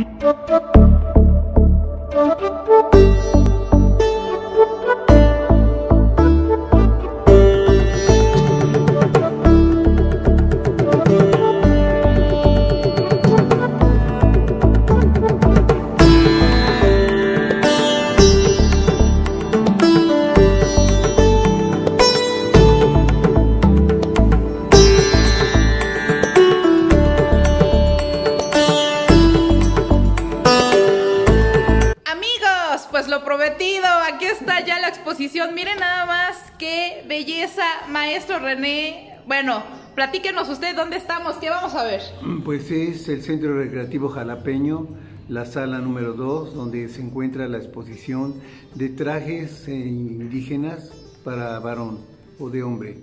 Pues lo prometido, aquí está ya la exposición. Miren nada más qué belleza, maestro René. Bueno, platíquenos usted dónde estamos, qué vamos a ver. Pues es el Centro Recreativo Jalapeño, la sala número 2, donde se encuentra la exposición de trajes indígenas para varón o de hombre.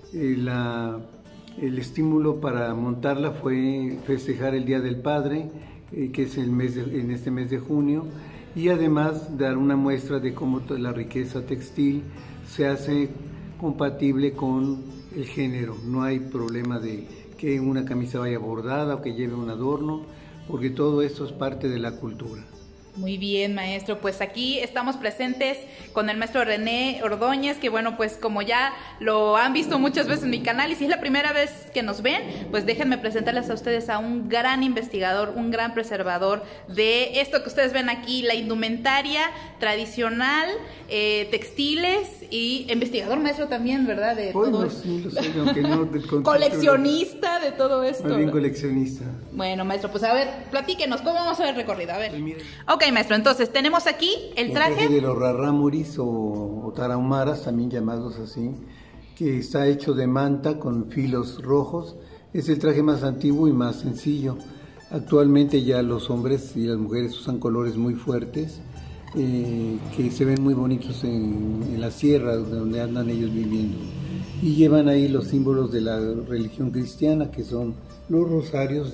El estímulo para montarla fue festejar el Día del Padre, que es en este mes de junio, y además dar una muestra de cómo la riqueza textil se hace compatible con el género. No hay problema de que una camisa vaya bordada o que lleve un adorno, porque todo esto es parte de la cultura. Muy bien, maestro, pues aquí estamos presentes con el maestro René Ordóñez, que bueno, pues como ya lo han visto muchas veces en mi canal, y si es la primera vez que nos ven, pues déjenme presentarles a ustedes a un gran investigador, un gran preservador de esto que ustedes ven aquí, la indumentaria tradicional, textiles, y investigador, maestro, también, ¿verdad? De todo esto. Sí, lo sé, aunque no coleccionista de todo esto. Muy bien, coleccionista. Bueno, maestro, pues a ver, platíquenos, ¿cómo vamos a ver el recorrido? A ver. Pues Ok, maestro, entonces tenemos aquí el traje de los rarámuris o tarahumaras, también llamados así, que está hecho de manta con filos rojos. Es el traje más antiguo y más sencillo. Actualmente ya los hombres y las mujeres usan colores muy fuertes, que se ven muy bonitos en las sierras donde andan ellos viviendo. Y llevan ahí los símbolos de la religión cristiana, que son los rosarios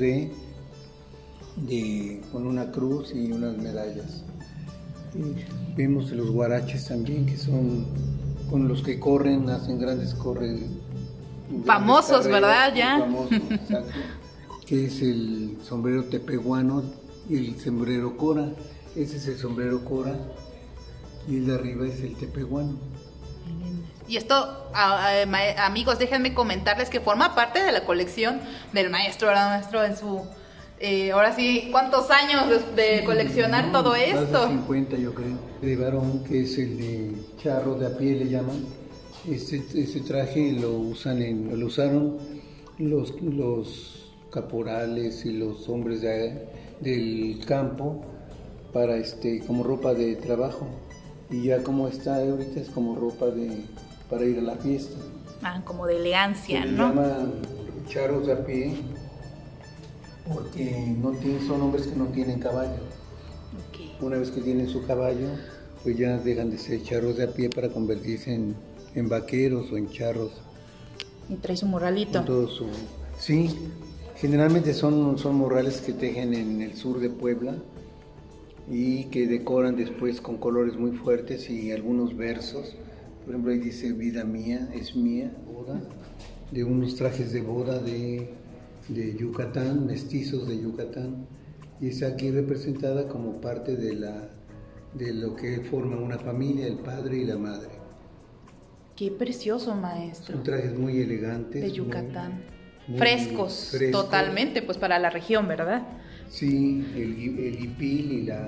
con una cruz y unas medallas. Vemos los guaraches también, que son con los que corren, hacen grandes famosos, carreras, ¿verdad? Ya. Famosos, exacto, que es el sombrero tepehuano y el sombrero cora. Ese es el sombrero cora y el de arriba es el tepehuano. Y esto, amigos, déjenme comentarles que forma parte de la colección del maestro, ¿verdad, maestro? En su, ahora sí, ¿cuántos años de coleccionar todo esto? Más de 50, yo creo. De varón, que es el de charro de a pie, le llaman. Este traje lo usaron los caporales y los hombres del campo para como ropa de trabajo, y ya como está ahorita es como ropa para ir a la fiesta. Como de elegancia, ¿no? Se llaman charros de a pie porque son hombres que no tienen caballo. Okay. Una vez que tienen su caballo, pues ya dejan de ser charros de a pie para convertirse en vaqueros o en charros. Y trae su morralito. Sí, generalmente son morrales que tejen en el sur de Puebla y que decoran después con colores muy fuertes y algunos versos. Por ejemplo, ahí dice vida mía, es mía, boda, de unos trajes de boda de Yucatán, mestizos de Yucatán, y está aquí representada como parte de lo que forma una familia, el padre y la madre. Qué precioso, maestro. Son trajes muy elegantes. De Yucatán. Muy frescos, totalmente, pues para la región, ¿verdad? Sí, el hipil y la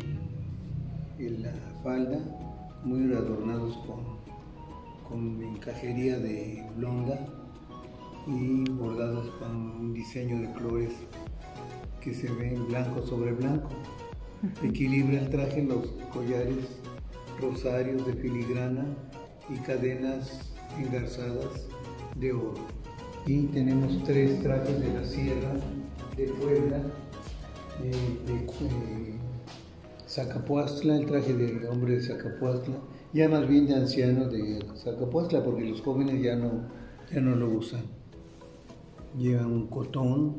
falda, muy adornados con encajería de blonda y bordados con un diseño de flores que se ven blanco sobre blanco. Equilibra el traje los collares rosarios de filigrana y cadenas engarzadas de oro. Y tenemos 3 trajes de la Sierra de Puebla, de Zacapuastla, el traje de hombre de Zacapuastla, ya más bien de anciano de Zacapuastla, porque los jóvenes ya no lo usan. Llevan un cotón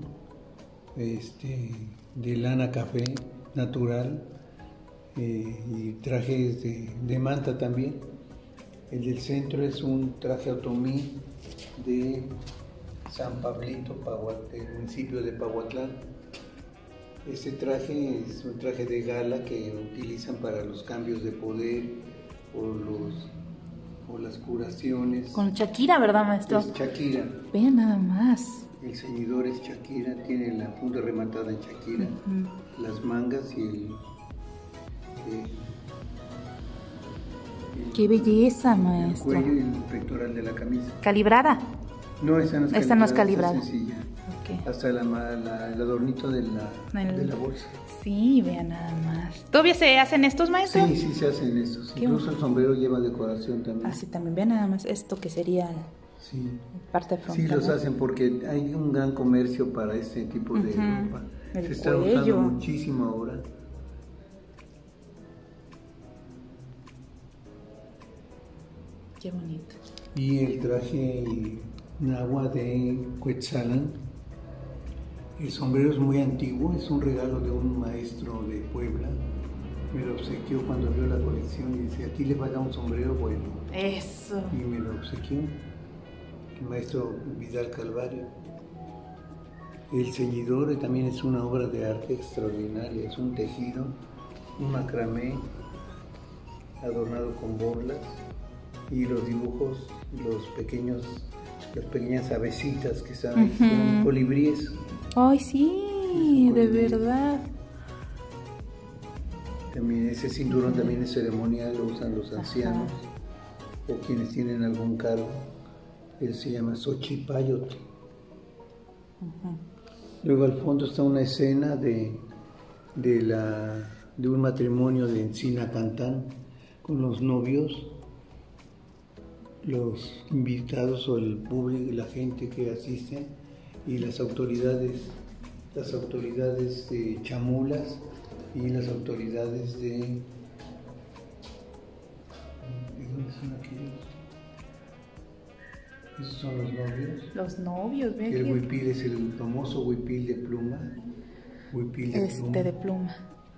de lana café natural, y trajes de manta también. El del centro es un traje otomí de San Pablito, del municipio de Pahuatlán. Este traje es un traje de gala que utilizan para los cambios de poder o las curaciones. Con Shakira, ¿verdad, maestro? Es Shakira. Vean nada más. El ceñidor es Shakira, tiene la punta rematada en Shakira, las mangas y ¡Qué belleza, el maestro! cuello y el pectoral de la camisa. ¿Calibrada? No, esa no es Esta no es calibrada. esta es sencilla. Okay. Hasta el adornito de la bolsa. Sí, vean nada más. ¿Todavía se hacen estos, maestro? Sí, sí se hacen estos. Incluso el sombrero lleva decoración también. Ah, sí, también. Vean nada más esto que sería Sí. parte frontal. Sí, los hacen porque hay un gran comercio para este tipo de ropa. El Se está cuello. usando muchísimo ahora. Qué bonito. Y el traje nahua de Quetzalan. El sombrero es muy antiguo, es un regalo de un maestro de Puebla. Me lo obsequió cuando vio la colección y dice, aquí le falta un sombrero bueno. Eso. Y me lo obsequió el maestro Vidal Calvario. El ceñidor también es una obra de arte extraordinaria, es un tejido, un macramé adornado con borlas y los dibujos, las pequeñas avecitas que están ahí, son colibríes. Ay, sí, de verdad. También ese cinturón también es ceremonial, lo usan los ancianos o quienes tienen algún cargo. Él se llama Xochipayotl. Luego al fondo está una escena de un matrimonio de Encina-Cantán con los novios, los invitados o el público, la gente que asiste y las autoridades de Chamulas y las autoridades de ¿dónde son aquellos? Esos son los novios. Los novios, vean. El huipil es el famoso huipil de pluma. Huipil de pluma. de pluma.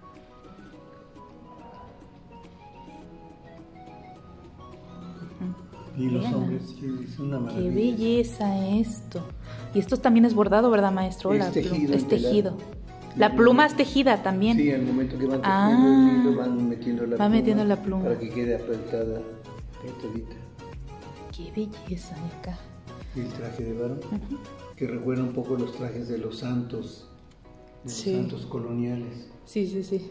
Y los Vean. hombres, es una maravilla. Qué belleza esto. Y esto también es bordado, ¿verdad, maestro? Es tejido. Es tejido. La pluma es tejida también. Sí, al momento que van tejiendo el hilo van metiendo la pluma pluma. para que quede apretadita. Qué belleza de acá. Y el traje de varón, que recuerda un poco los trajes de los santos, santos coloniales. Sí, sí, sí.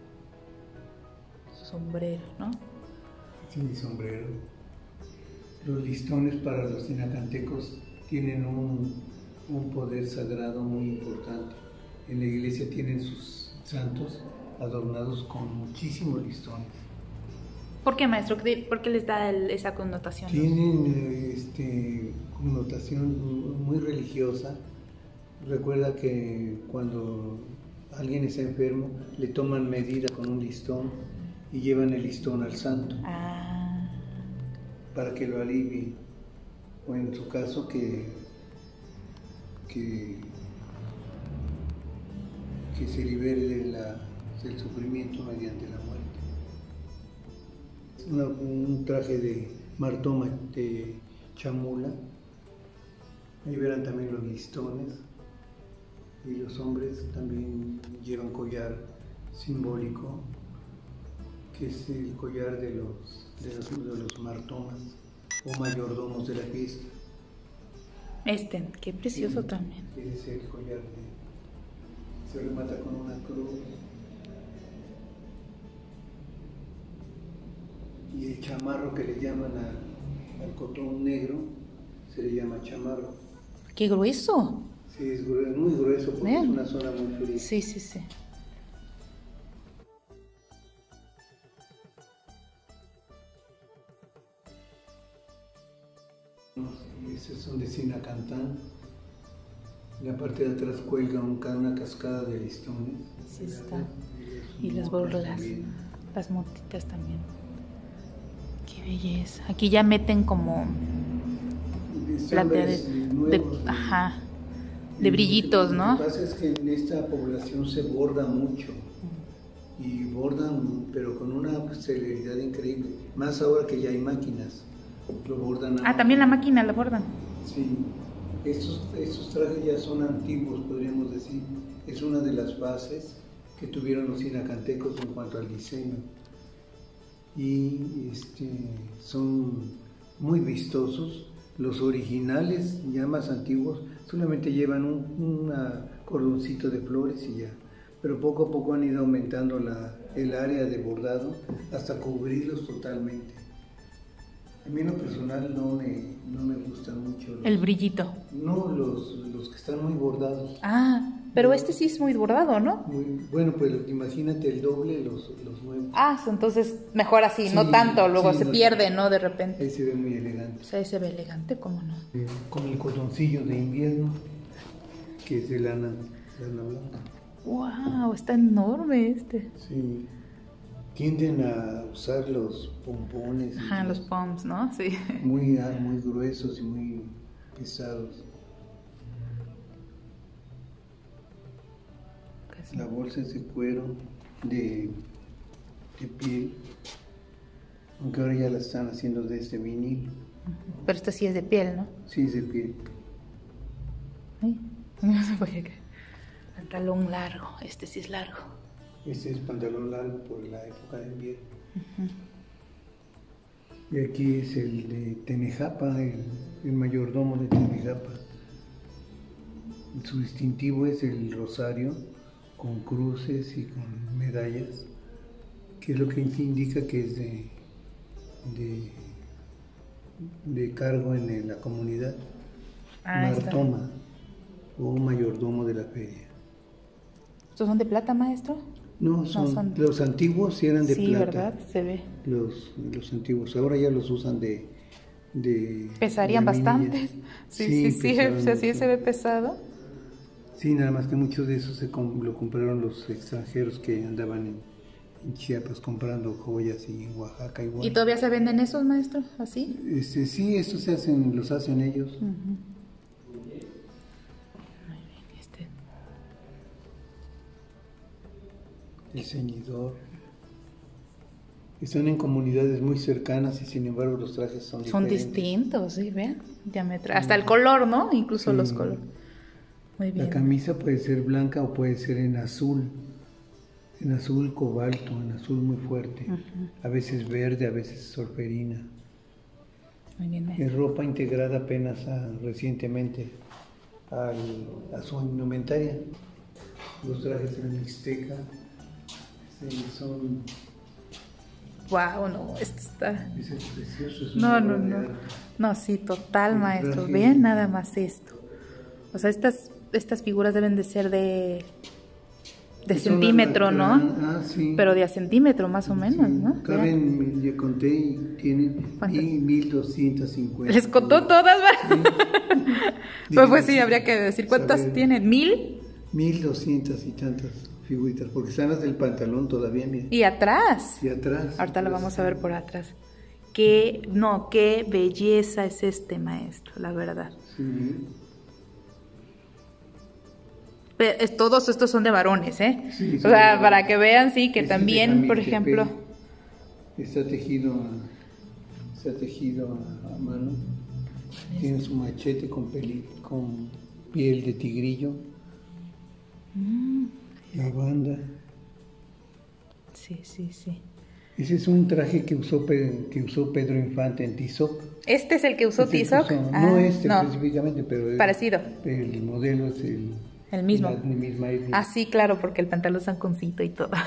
Sombrero, ¿no? Sí, sombrero. Los listones para los sinacantecos tienen un poder sagrado muy importante. En la iglesia tienen sus santos adornados con muchísimos listones. ¿Por qué, maestro? ¿Por qué les da esa connotación? Tienen connotación muy religiosa. Recuerda que cuando alguien está enfermo, le toman medida con un listón y llevan el listón al santo para que lo alivie. O en su caso que se libere del sufrimiento mediante la muerte. Un traje de martoma de chamula. Ahí verán también los listones. Y los hombres también llevan collar simbólico, que es el collar de los martomas o mayordomos de la fiesta. Qué precioso también. Es el collar se remata con una cruz. Y el chamarro que le llaman al cotón negro se le llama chamarro. ¡Qué grueso! Sí, es muy grueso porque es una zona muy fría. Sí, sí, sí. Estos son de Sinacantán. En la parte de atrás cuelga una cascada de listones. Sí está. Y las borlas, las motitas también. Qué belleza. Aquí ya meten como plateadas de brillitos, ¿no? Lo que pasa es que en esta población se borda mucho. Y bordan, pero con una celeridad increíble. Más ahora que ya hay máquinas. Lo bordan también la máquina la bordan. Sí. Estos trajes ya son antiguos, podríamos decir. es una de las bases que tuvieron los sinacantecos en cuanto al diseño. Y son muy vistosos. Los originales, ya más antiguos, solamente llevan un cordoncito de flores y ya. Pero poco a poco han ido aumentando el área de bordado hasta cubrirlos totalmente. A mí en lo personal no me gustan mucho. El brillito. No, los que están muy bordados. Ah, pero este sí es muy bordado, ¿no? Bueno, pues imagínate el doble los nuevos. Ah, entonces mejor así, Sí, no tanto, luego sí, se no, pierde, ¿no? De repente. Ahí se ve muy elegante. O sea, ahí se ve elegante, ¿cómo no? Con el cotoncillo de invierno, que es de lana blanca. ¡Wow! Está enorme este. Sí. Tienden a usar los pompones. Ajá, los poms, ¿no? Sí. Muy gruesos y muy pesados. La bolsa es de cuero, de piel, aunque ahora ya la están haciendo de este vinil. Pero esto sí es de piel, ¿no? Sí, es de piel. Ay, no se puede creer. Pantalón largo, este sí es largo. Este es pantalón largo por la época de invierno. Y aquí es el de Tenejapa, el mayordomo de Tenejapa. Su distintivo es el rosario con cruces y con medallas, que es lo que indica que es de cargo en la comunidad. Martoma o mayordomo de la feria. ¿Estos son de plata, maestro? No, son los antiguos sí eran de plata. Sí, ¿verdad? Se ve. Los antiguos, ahora ya los usan de pesarían bastantes. Sí, o sea, sí se ve pesado. Sí, nada más que muchos de esos lo compraron los extranjeros que andaban en Chiapas comprando joyas y en Oaxaca igual. ¿Y todavía se venden esos, maestro? ¿Así? Sí, estos los hacen ellos. El ceñidor. Están en comunidades muy cercanas y sin embargo los trajes son diferentes. Son distintos, sí, vean, hasta el color, ¿no? Incluso los colores. Muy bien. La camisa puede ser blanca o puede ser en azul cobalto, en azul muy fuerte. A veces verde, a veces solferina. Muy bien. Es ropa integrada apenas recientemente a su indumentaria. Los trajes de la Mixteca son... Wow, no, esto está... Es precioso. No, sí, total, maestro. Vean nada más esto. O sea, estas figuras deben de ser de centímetro, ¿no? Sí. Pero de a centímetro más o menos, ¿no? Caben, ya conté y tienen 1,250. ¿Les contó todas? Pues sí, habría que decir, ¿cuántas tienen? ¿1,000? 1,200 y tantas figuritas, porque están las del pantalón todavía, miren. Y atrás. Ahorita lo vamos a ver por atrás. Qué belleza es maestro, la verdad. Sí. Todos estos son de varones, ¿eh? Sí, o sea, para que vean, sí, que también, por ejemplo... Está tejido a mano. Tiene su machete con piel de tigrillo. La banda. Sí. Ese es un traje que usó Pedro Infante en Tizoc. ¿Este es el que usó Tizoc? No específicamente, pero parecido. El modelo es el mismo. La misma etnia. Sí, claro, porque el pantalón es zanconcito y todo.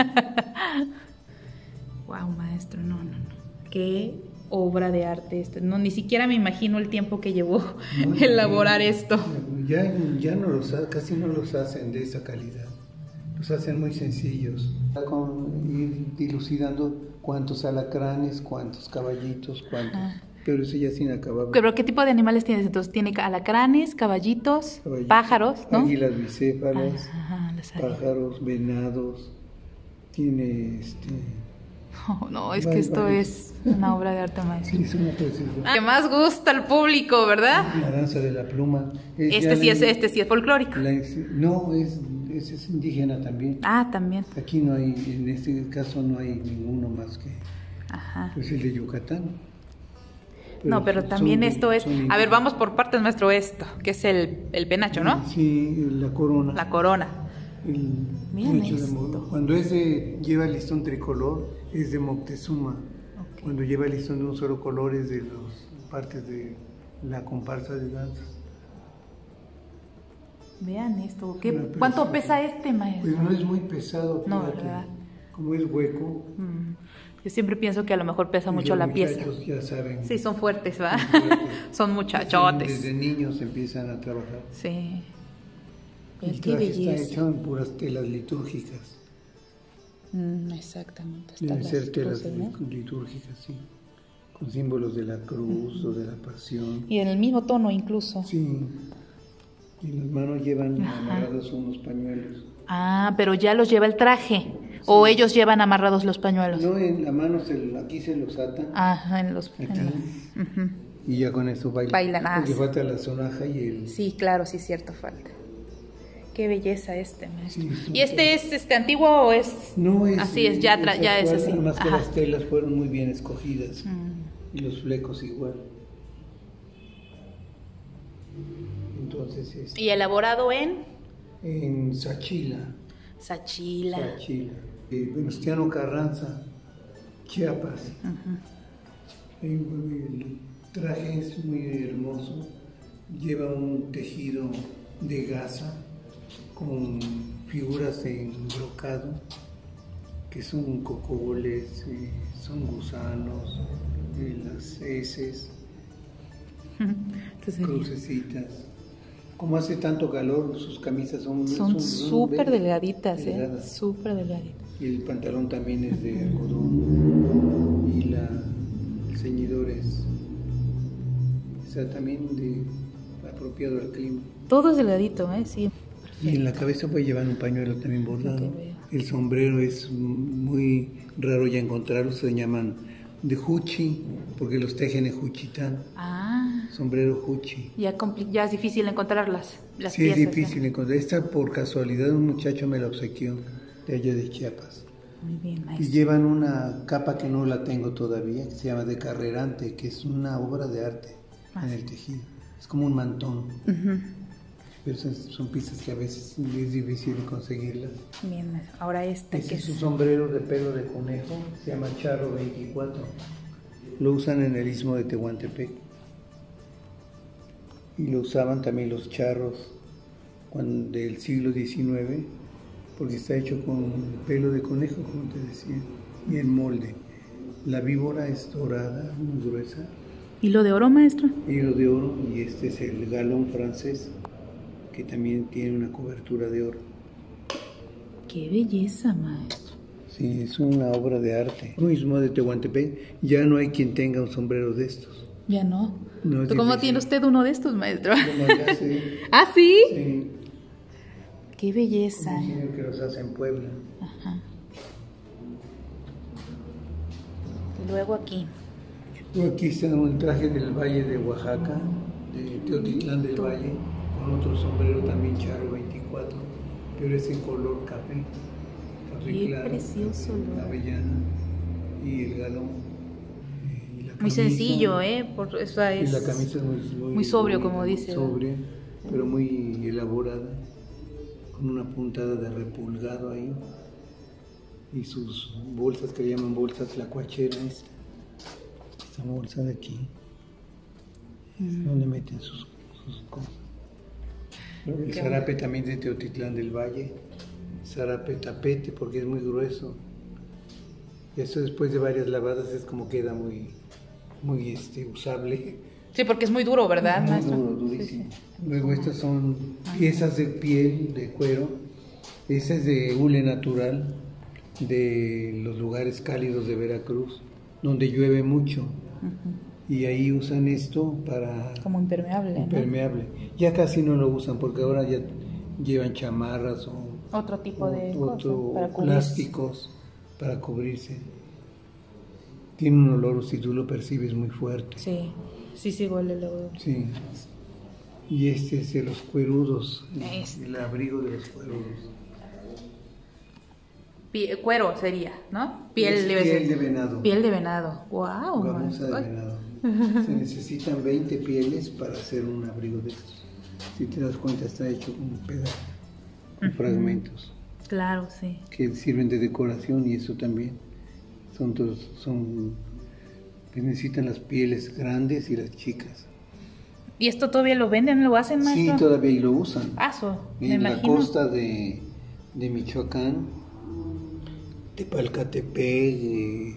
Wow, maestro, no. Qué obra de arte esto. No, ni siquiera me imagino el tiempo que llevó elaborar esto. Ya casi no los hacen de esa calidad. Los hacen muy sencillos. Ir dilucidando cuántos alacranes, cuántos caballitos, pero eso ya sin acabar. ¿Pero qué tipo de animales tienes? Entonces, tiene alacranes, caballitos, pájaros, ¿no? Águilas bicéfalas, pájaros, venados. Tiene que esto es una obra de arte, maestro. Sí, es una preciosidad. Que más gusta al público, ¿verdad? La danza de la pluma. Este sí es folclórico. Ese es indígena también. También. Aquí no hay, en este caso no hay ninguno más que pues el de Yucatán. Pero también esto es... A ver, vamos por partes, maestro, esto, que es el penacho, ¿no? Sí, la corona. La corona. Miren hecho esto. cuando lleva el listón tricolor es de Moctezuma. Okay. Cuando lleva el listón de un solo color es de las partes de la comparsa de danzas. Vean esto. Una ¿Cuánto preciosa. pesa este, maestro? Pues no es muy pesado, No, fíjate. ¿verdad? Como es hueco. Yo siempre pienso que a lo mejor pesa y mucho los la pieza. muchachos ya saben. Sí, son fuertes, ¿va? Son fuertes. Son muchachotes. Desde niños empiezan a trabajar. Sí. El Qué traje está belleza. hecho en puras telas litúrgicas. Exactamente. Deben Están ser las telas cruces, ¿no? litúrgicas, sí. Con símbolos de la cruz o de la pasión. Y en el mismo tono incluso. Sí. Y en las manos llevan Ajá. amarrados unos pañuelos. Ah, pero ya los lleva el traje. O ellos llevan amarrados los pañuelos. No, en la mano aquí se los atan. Ajá, en los. Aquí. Y ya con eso bailan. Bailan, Porque sí. falta la sonaja y el... Sí, claro, sí, cierto, falta. Qué belleza maestro. Sí, sí, ¿Y este es antiguo o es...? No es... Así es, ya es actual, así. Nada más que Ajá. las telas fueron muy bien escogidas. Y los flecos igual. Entonces, ¿Y elaborado en? en Sachila. Sachila. Sachila. Venustiano Carranza, Chiapas. El traje es muy hermoso. Lleva un tejido de gasa con figuras en brocado, que son cocoles, son gusanos, las heces, crucecitas. Como hace tanto calor, sus camisas son súper delgaditas, delgadas. súper delgaditas. Y el pantalón también es de algodón. Y el ceñidor está también apropiado al clima. Todo es delgadito, sí. Y en la cabeza puede llevar un pañuelo también bordado. El sombrero es muy raro ya encontrarlos, se llaman de Juchi, porque los tejen en Juchitán. Sombrero Juchi. Ya es difícil encontrar las sí, piezas. Es difícil encontrar. Esta por casualidad un muchacho me la obsequió de allá de Chiapas. Muy bien, maestro. Y llevan una capa que no la tengo todavía, que se llama de carrerante, que es una obra de arte en el tejido. Es como un mantón. Pero son piezas que a veces es difícil conseguirlas. Bien, maestro. Ahora Este es un sombrero de pelo de conejo, se llama Charro 24. Lo usan en el istmo de Tehuantepec. Y lo usaban también los charros del siglo XIX, porque está hecho con pelo de conejo, como te decía, y en molde. La víbora es dorada, muy gruesa. ¿Hilo de oro, maestro? Hilo de oro, y este es el galón francés, que también tiene una cobertura de oro. ¡Qué belleza, maestro! Sí, es una obra de arte. Lo mismo de Tehuantepec, ya no hay quien tenga un sombrero de estos. Ya no. No, ¿Cómo tiene usted uno de estos, maestro? Sí. ¿Ah, sí? Sí. ¡Qué belleza! Un señor que los hace en Puebla. Ajá. Y luego aquí. Aquí está un traje del Valle de Oaxaca, de Teotitlán del Valle, con otro sombrero también Charro 24, pero es en color café Qué claro, precioso, ¿no? avellana, y el galón. Y la camisa, muy sencillo, y la camisa es muy sobrio, como dice. Sobria, pero muy elaborada, con una puntada de repulgado ahí. Y sus bolsas, que le llaman bolsas, la cuachera esta bolsa de aquí, donde meten sus cosas. El zarape también de Teotitlán del Valle, zarape tapete, porque es muy grueso. Y eso después de varias lavadas es como queda muy usable. Sí, porque es muy duro, ¿verdad, muy maestro? duro, durísimo. Sí. Luego estas son piezas de piel, de cuero. Esa es de hule natural, de los lugares cálidos de Veracruz, donde llueve mucho. Y ahí usan esto para... Como impermeable, Impermeable. ¿No? Ya casi no lo usan porque ahora ya llevan chamarras o... Otro tipo de cosas para plásticos para cubrirse. Tiene un olor, si tú lo percibes, muy fuerte. Sí, huele el olor. Sí. Y este es de los cuerudos, el abrigo de los cuerudos. Cuero sería, ¿no? Piel de venado. Piel de venado. ¡Wow! Gamuza de venado. Se necesitan 20 pieles para hacer un abrigo de estos. Si te das cuenta, está hecho con un pedazo. con fragmentos Claro, sí. que sirven de decoración, y eso también pues necesitan las pieles grandes y las chicas. ¿Y esto todavía lo venden, lo hacen, maestro? Sí, todavía y lo usan. Me En la imagino. costa de Michoacán, Tepalcatepec,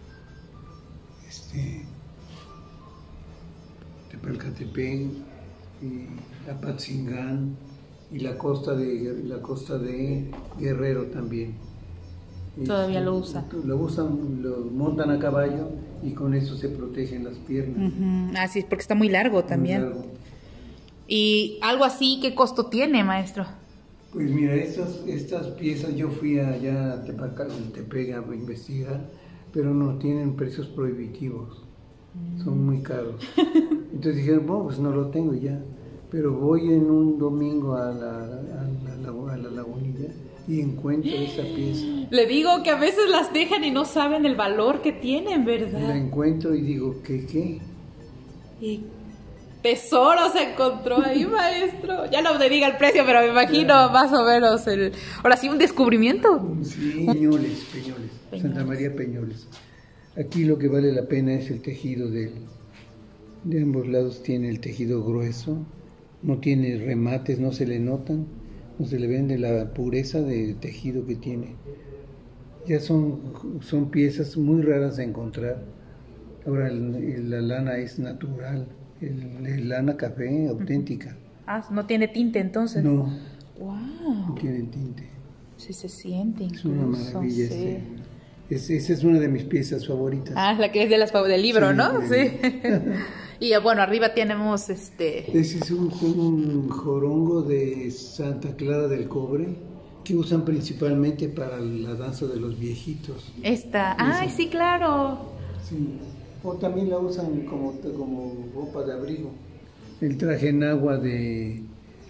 Tepalcatepec, Apatzingán, y la costa de Guerrero también. Todavía lo usan. Lo usan, lo montan a caballo y con eso se protegen las piernas. Así es, porque está muy largo también. Muy largo. Y algo así, ¿qué costo tiene, maestro? Pues mira, estas piezas yo fui allá a Tepega a investigar, pero no tienen precios prohibitivos, son muy caros. Entonces dijeron, bueno, pues no lo tengo ya, pero voy en un domingo a la Lagunilla y encuentro esa pieza. Le digo que a veces las dejan y no saben el valor que tienen, ¿verdad? La encuentro y digo, ¿qué? Y tesoro se encontró ahí, maestro. Ya no me diga el precio, pero me imagino más o menos ahora sí, un descubrimiento. Sí, Peñoles, Santa María Peñoles. Aquí lo que vale la pena es el tejido de ambos lados. Tiene el tejido grueso, no tiene remates, no se le notan, no se le ven de la pureza de tejido que tiene. Ya son piezas muy raras de encontrar. Ahora la lana es natural, el lana café auténtica. No tiene tinte entonces. No, Wow. no tiene tinte. Sí se siente incluso. Es una maravilla. Sí. Esa es una de mis piezas favoritas. La que es de del libro, Sí, ¿no? sí. Y bueno, arriba tenemos Ese es un jorongo de Santa Clara del Cobre que usan principalmente para la danza de los viejitos. Esta. Ay, sí, claro. Sí. O también la usan como ropa de abrigo. El traje en agua de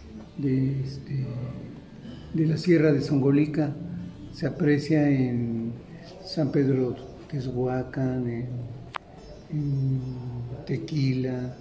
la Sierra de Songolica se aprecia en San Pedro Teotihuacán, en Tequila,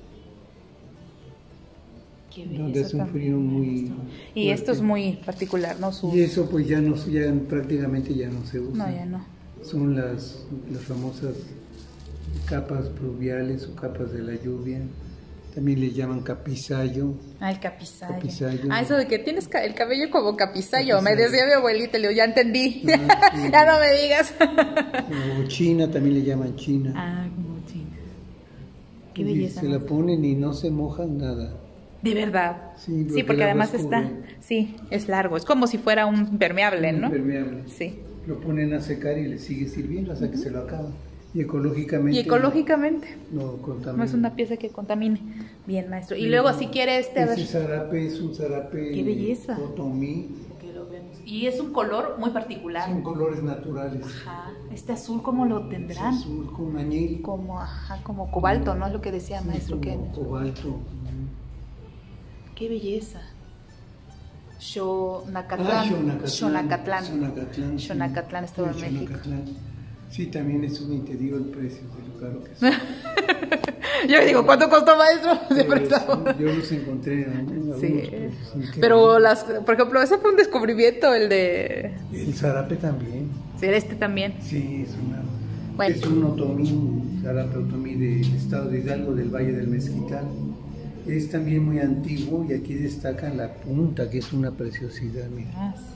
donde hace un frío muy y fuerte. esto es muy particular, ¿no? Y eso pues prácticamente ya no se usa. No, ya no. Son las famosas capas pluviales o capas de la lluvia. También le llaman capizayo. El capizayo. Capizayo. Eso de que tienes el cabello como capizayo. Me decía mi abuelita, le digo, ya entendí. Sí. Ya no me digas. O china, también le llaman china. Como china. Qué Y belleza. se la ponen y no se mojan nada. De verdad. Sí, Porque el agua además es está, cubre. sí, es largo. Es como si fuera un impermeable, ¿no? Impermeable. Sí. Lo ponen a secar y le sigue sirviendo hasta que se lo acaba. Y ecológicamente. No contamina. No es una pieza que contamine. Bien, maestro. Y luego, si quiere a ver. Ese zarape es un zarape. Qué belleza. Otomí. Que lo vemos. Y es un color muy particular. Son colores naturales. Ajá. Este azul, ¿cómo lo tendrán? Es azul con añil. Como cobalto, ¿no? Es lo que decía, maestro. Como Que cobalto. qué belleza. Xonacatlán. Xonacatlán, estaba en México. Sí, también eso ni te digo el precio de lo caro que es. Yo digo, ¿cuánto costó, maestro? Siempre estaba. Yo los encontré a algunos Sí. precios. Pero por ejemplo, ese fue un descubrimiento, el de. El zarape también. Sí, este también. Sí, Bueno. Es un otomí, un zarape otomí del estado de Hidalgo, del Valle del Mezquital. Es también muy antiguo y aquí destaca la punta, que es una preciosidad, mira. Sí.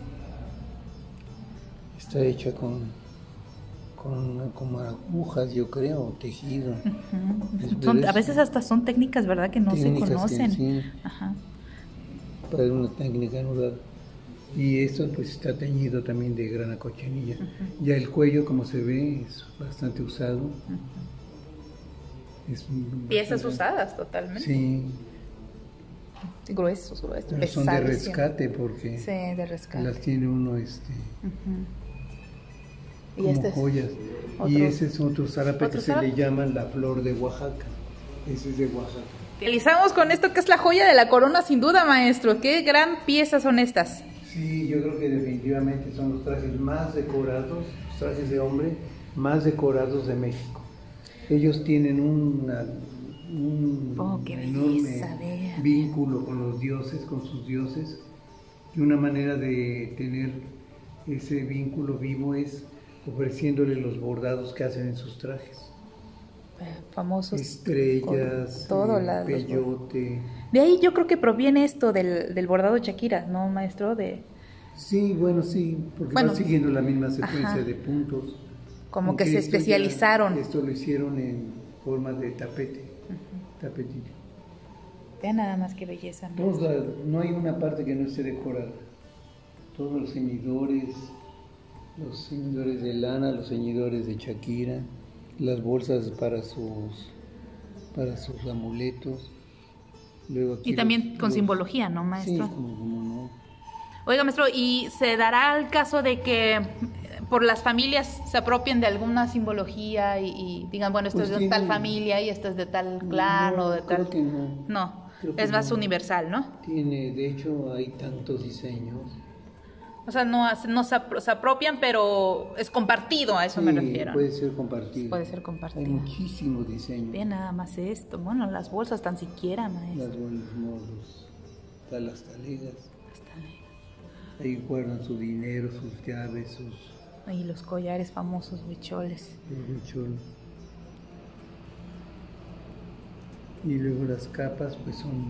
Está hecha con como agujas, yo creo, tejido. A veces hasta son técnicas, ¿verdad? Que no se conocen. Sí, Ajá. para una técnica anudada. Y esto pues está teñido también de grana cochinilla. Ya el cuello, como se ve, es bastante usado. Piezas usadas totalmente. Sí. Gruesos. Pero son de rescate porque sí, de rescate. las tiene uno Y como este es joyas. Y ese es otro zarape que se le llama la flor de Oaxaca. Ese es de Oaxaca. Realizamos con esto que es la joya de la corona, sin duda, maestro. Qué gran piezas son estas. Sí, yo creo que definitivamente son los trajes más decorados, los trajes de hombre más decorados de México. Ellos tienen un qué enorme belleza, vea. vínculo con los dioses, con sus dioses, Y una manera de tener ese vínculo vivo es ofreciéndole los bordados que hacen en sus trajes. Famosos. Estrellas, todo peyote. De ahí yo creo que proviene esto del bordado Shakira, ¿no, maestro? Sí, bueno, sí, porque van siguiendo la misma secuencia de puntos. Como que se especializaron. Esto lo hicieron en forma de tapete, tapetito. Vean nada más qué belleza. No hay una parte que no esté decorada. Todos los ceñidores de lana, los ceñidores de Shakira, las bolsas para sus amuletos. Luego aquí también con simbología, ¿no, maestro? Sí, como no. Oiga, maestro, ¿y se dará el caso de que por las familias se apropien de alguna simbología y digan, bueno, esto es de tal familia y esto es de tal clan o de tal... Creo que no. No, es más universal, ¿no? De hecho, hay tantos diseños. O sea, no se apropian, pero es compartido, a eso me refiero. Puede ser compartido. Puede ser compartido. Hay muchísimos diseños. Bien, nada más esto. Bueno, las bolsas tan siquiera, maestro. Las bolsas, las talegas. Ahí guardan su dinero, sus llaves, Y los collares famosos, huicholes. Los huicholes. Y luego las capas, pues son...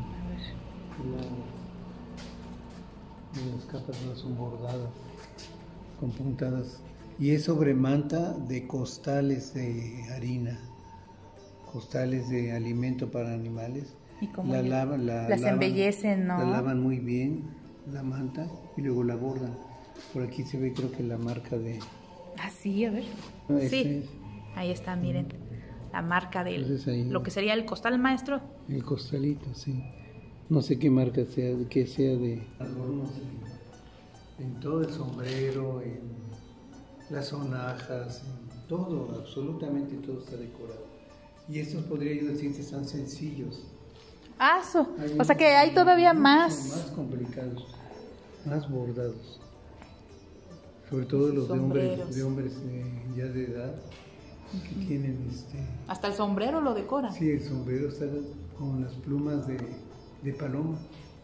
Las capas no son bordadas, con puntadas. Y es sobre manta de costales de harina, costales de alimento para animales. ¿Y cómo las embellecen, no? La lavan muy bien, la manta, y luego la bordan. Por aquí se ve, creo que la marca de... Ah, sí, a ver. No, sí, ahí está, miren. La marca de lo que sería el costal, maestro. El costalito, sí. No sé qué marca sea, que sea de adornos en todo el sombrero, en las sonajas, en todo, absolutamente todo está decorado. Y estos podría yo decir que están sencillos. O sea que hay todavía más complicados, más bordados. Sobre todo los de hombres ya de edad, que tienen Hasta el sombrero lo decora. Sí, el sombrero está con las plumas de paloma.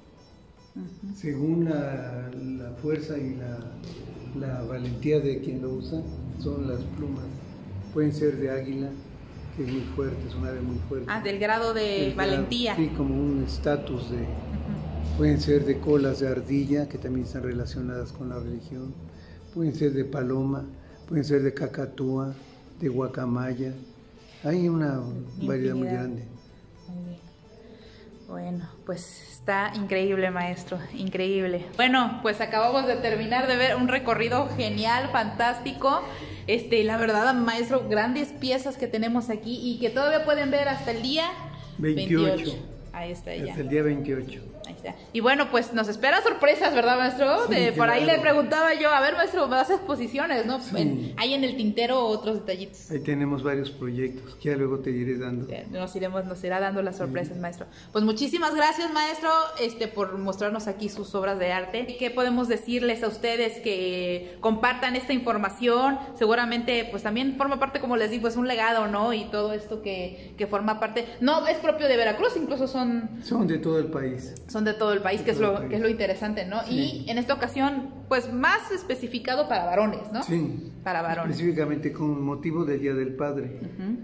Según la fuerza y la valentía de quien lo usa, son las plumas. Pueden ser de águila, que es muy fuerte, es un ave muy fuerte. Del grado de valentía. Sí, como un estatus de... Pueden ser de colas de ardilla, que también están relacionadas con la religión. Pueden ser de paloma, pueden ser de cacatúa, de guacamaya. Hay una variedad muy grande. Muy bien. Bueno, pues está increíble, maestro, increíble. Bueno, pues acabamos de terminar de ver un recorrido genial, fantástico. La verdad, maestro, grandes piezas que tenemos aquí y que todavía pueden ver hasta el día 28. Ahí está ya. Hasta el día 28. Ahí está. Y bueno, pues nos esperan sorpresas, ¿verdad, maestro? Sí, por ahí le preguntaba yo, a ver, maestro, me das exposiciones, ¿no? Sí. Hay en el tintero otros detallitos. Ahí tenemos varios proyectos, que ya luego te iré dando. Nos irá dando las sorpresas, maestro. Pues muchísimas gracias, maestro, por mostrarnos aquí sus obras de arte. ¿Qué podemos decirles a ustedes que compartan esta información? Seguramente, pues también forma parte, como les digo, es un legado, ¿no? Y todo esto que forma parte, no es propio de Veracruz, incluso son de todo el país. Son de todo el país, que es lo interesante, ¿no? Sí. Y en esta ocasión, pues más especificado para varones, ¿no? Sí. Para varones. Específicamente con motivo del Día del Padre.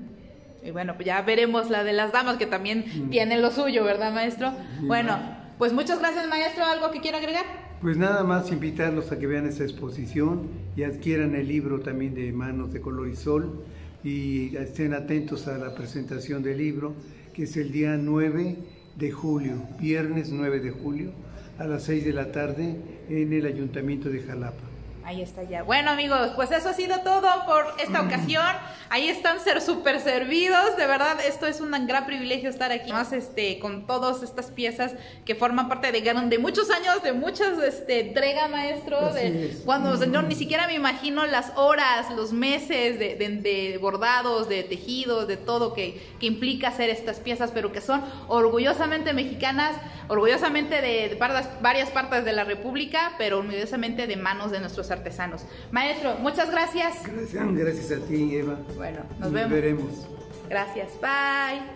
Y bueno, pues ya veremos la de las damas, que también tiene lo suyo, ¿verdad, maestro? Bueno, pues muchas gracias, maestro. ¿Algo que quiera agregar? Pues nada más invitarlos a que vean esta exposición y adquieran el libro también de Manos de Color y Sol, y estén atentos a la presentación del libro, que es el día 9 de julio, viernes 9 de julio, a las 6 de la tarde en el Ayuntamiento de Jalapa. Ahí está ya. Bueno, amigos, pues eso ha sido todo por esta ocasión. Ahí están súper servidos. De verdad, esto es un gran privilegio estar aquí. Más con todas estas piezas que forman parte de muchos años, de muchas entrega, maestro. Cuando no, ni siquiera me imagino las horas, los meses de bordados, de tejidos, de todo que implica hacer estas piezas, pero que son orgullosamente mexicanas, orgullosamente de varias partes de la República, pero orgullosamente de manos de nuestros artesanos. Maestro, muchas gracias. Gracias a ti, Eva. Bueno, nos vemos. Veremos. Gracias, bye.